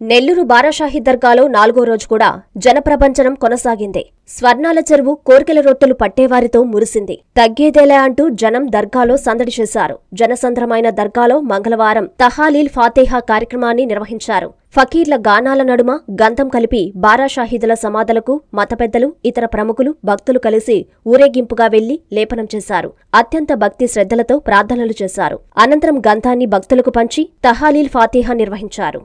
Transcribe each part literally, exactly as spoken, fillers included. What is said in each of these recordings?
నెల్లూరు బారాషాహి దర్గాలో నాలుగో రోజు కూడా జనప్రపంచనం కొనసాగింది. స్వర్ణాల చెరువు కోర్కెల రొట్టెలు పట్టేవారితో మురిసింది. తగ్గేదేలే అంటూ జనం దర్గాలో సందడి చేశారు. జనసంద్రమైన దర్గాలో మంగళవారం తహాలీల్ ఫాతేహా కార్యక్రమాన్ని నిర్వహించారు. ఫకీర్ల గానాల నడుమ గంధం కలిపి బారాషాహిదుల సమాధులకు మత పెద్దలు, ఇతర ప్రముఖులు, భక్తులు కలిసి ఊరేగింపుగా వెళ్లి లేపనం చేశారు. అత్యంత భక్తి శ్రద్ధలతో ప్రార్థనలు చేశారు. అనంతరం గంధాన్ని భక్తులకు పంచి తహాలీల్ ఫాతేహా నిర్వహించారు.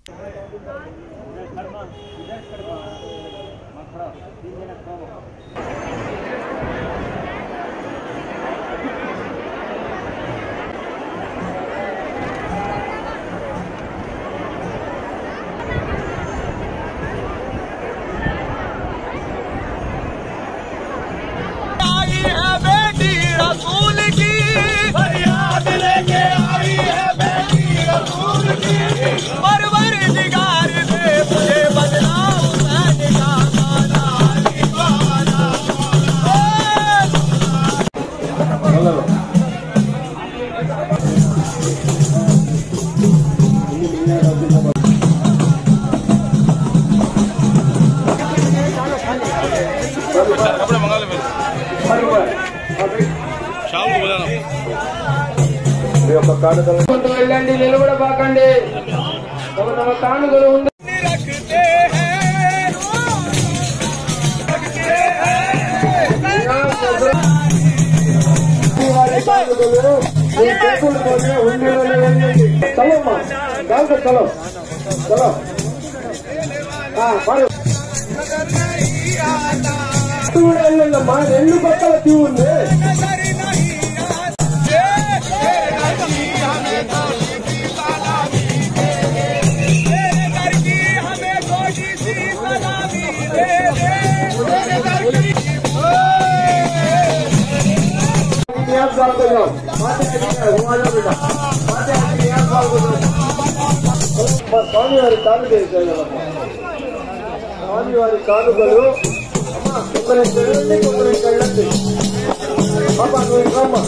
వెళ్ళండి, నిలబడబాకండి. కానుకలు ఉండి చలమ్మా చలో చలో చలో వెళ్ళండమ్మా. రెండు పక్కల క్యూ ఉంది. స్వామివారి కానుక స్వామివారి కానుకలు అమ్మా కొందరు వెళ్ళండి, కొందరు వెళ్ళండి. బాబా నువ్వు రమ్మా.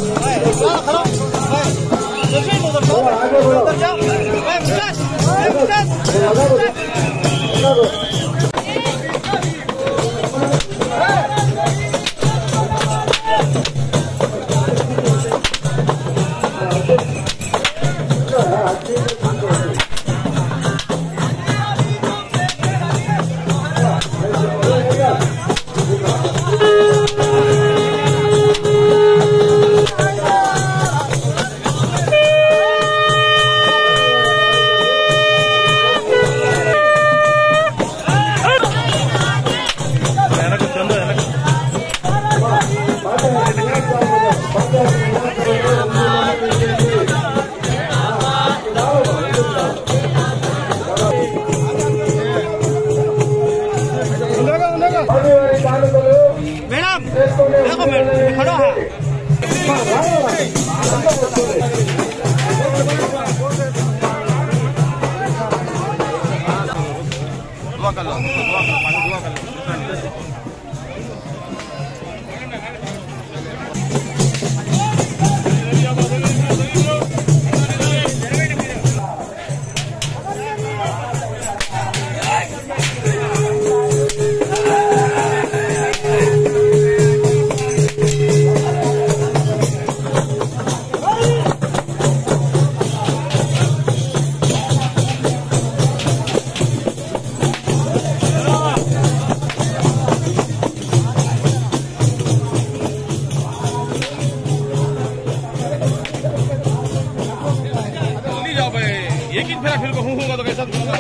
एक ही फेरा फिर को हूं होगा तो कैसा होगा।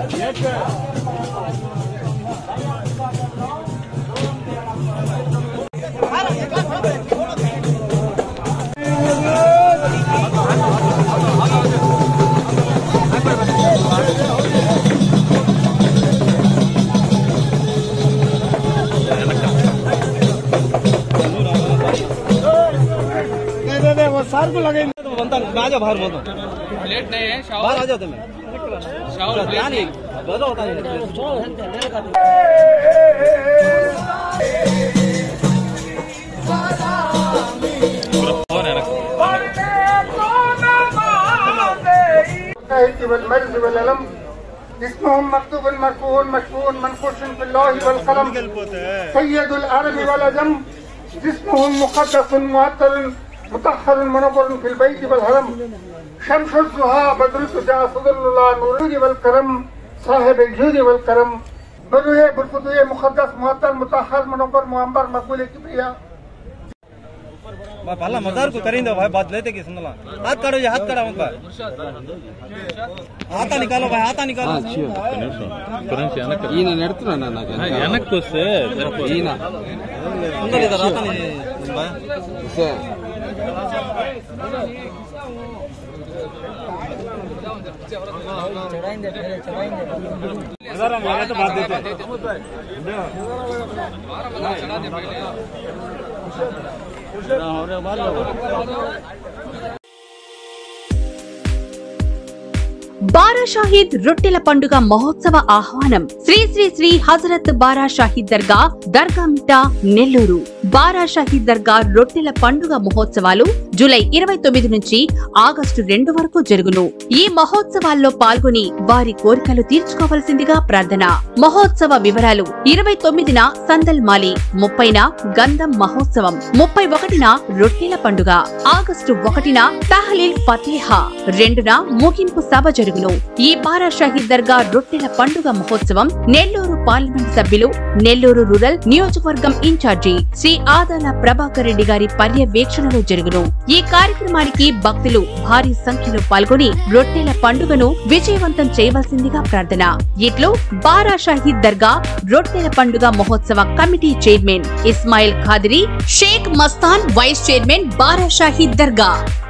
वो सार को लगे तो बनता ना जा बाहर बोलता प्लेट नहीं है बाहर आ जाते मैं शावर ध्यान नहीं गदा होता है اسمهم مكتوب مرفوع مشفوع منقوش في الله والقلم سيد العرب والعجم جسمهم مقدس معطر مطهر منور في البيت والهرم شمس الضحى بدر الدجى صدر الله نور والكرم صاحب الجود والكرم بروه بالفتوح مقدس معطر مطهر منور معمر مقبول كبرياء पहला मजार को करेंगे भाई बात लेते कि सुन ला हाथ काटो ये हाथ काटो उनका हाथ निकालो भाई हाथ निकालो ఈయన నెడుతున్నాను నాకు వెనక్కి వస్తే ఈయన सुंदर इधर हाथ नहीं भाई मजार हम आगे तो बात देते हैं బారా షాహీద్ రొట్టెల పండుగ మహోత్సవ ఆహ్వానం శ్రీ శ్రీ శ్రీ హజరత్ బారా షాహీద్ దర్గా దర్గా మిట్టా నెల్లూరు. బారా షాహీద్ దర్గా రొట్టెల పండుగ మహోత్సవాలు జూలై ఇరవై తొమ్మిది నుంచి ఆగస్టు రెండు వరకు జరుగును. ఈ మహోత్సవాల్లో పాల్గొని వారి కోరికలు తీర్చుకోవలసిందిగా ప్రార్థన. మహోత్సవ వివరాలు ఇరవై తొమ్మిదిన సందల్ మాలి, ముప్పైన గంధం మహోత్సవం, ముప్పై ఒకటిన రొట్టెల పండుగ, ఆగస్టు ఒకటిన తహలీల్ ఫతేహా, రెండున ముగింపు సభ జరుగును. ఈ బారా షాహీద్ దర్గా రొట్టెల పండుగ మహోత్సవం నెల్లూరు పార్లమెంట్ సభ్యులు, నెల్లూరు రూరల్ నియోజకవర్గం ఇన్ఛార్జి శ్రీ ఆదాల ప్రభాకర్ రెడ్డి గారి పర్యవేక్షణలో జరుగును. ఈ కార్యక్రమానికి భక్తులు భారీ సంఖ్యలో పాల్గొని రొట్టెల పండుగను విజయవంతం చేయవలసిందిగా ప్రార్థన. ఇట్లు బారా షాహీద్ దర్గా రొట్టెల పండుగ మహోత్సవ committee chairman Ismail Khadiri, Shaik Mastan vice chairman Bara Shaheed దర్గా.